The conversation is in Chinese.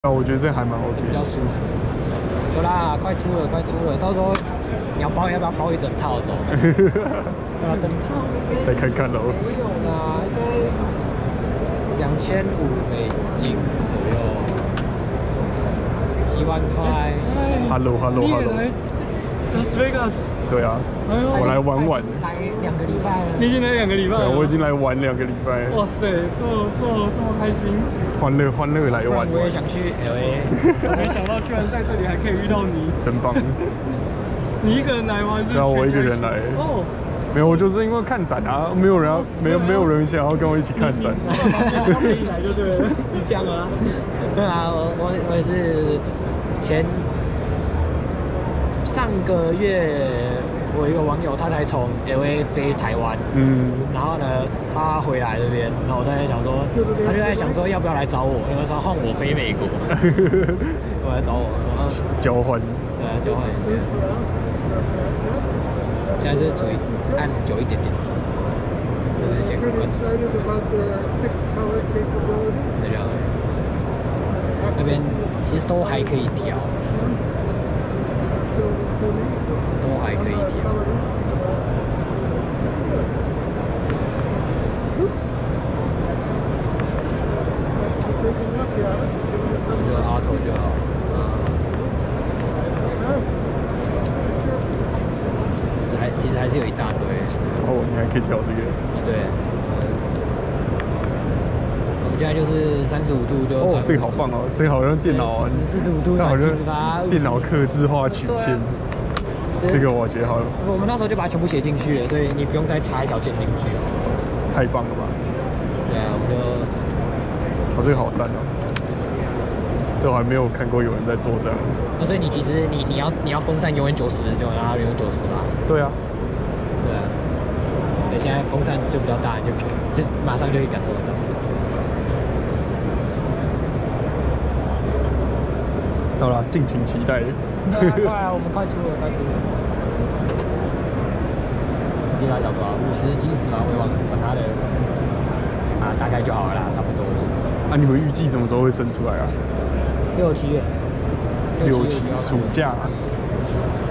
啊，我觉得这还蛮 OK， 比较舒服。有啦，快出了，快出了，到时候你要包，要不要包一整套走？要整套？ 再看看喽。 不用啦，应该2500美金左右，7万块。 Hello。 Las Vegas。 对啊，我来玩玩。 来2个礼拜了。 你已经来2个礼拜了。 对，我已经来玩2个礼拜。 哇塞，这么开心！ 欢乐来玩。 我也想去 LA。 没想到居然在这里还可以遇到你， 真棒！ 你一个人来吗？还是？ 对啊，我一个人来。哦。没有，我就是因为看展啊，没有人想要跟我一起看展。 他们一来就对了，是这样啊？ 对啊，我也是上个月我一个网友，他才从 LA 飞台湾，然后呢，他回来这边，然后我在想说，他就在想说要不要来找我，因为说换我飞美国，我来找我，然后交换， 对啊，交换一下，现在是处于按久一点点，就是先关，那边其实都还可以调。都还可以调。就 auto 就好。其实还是有一大堆。 哦，你还可以调这个。 啊，对。我们现在就是35度就。 哦，这个好棒哦！这个好像电脑 45度转78， 电脑客制化曲线。这个我觉得好。 我们那时候就把它全部写进去了，所以你不用再插一条线进去。 太棒了吧！ 对啊，我们就。 哦，这个好赞哦！这我还没有看过有人在做这样。 所以你其实你要风扇永远90，就让它永远90吧。 对啊。 对啊。对，现在风扇就比较大，你就马上就可以感受得到。 好了，敬请期待。 快啊！我们快出了。你大概多少？50、70嘛，我也管他的。啊，大概就好了啦，差不多。 啊，你们预计什么时候会生出来啊？ 6、7月。 6、7暑假。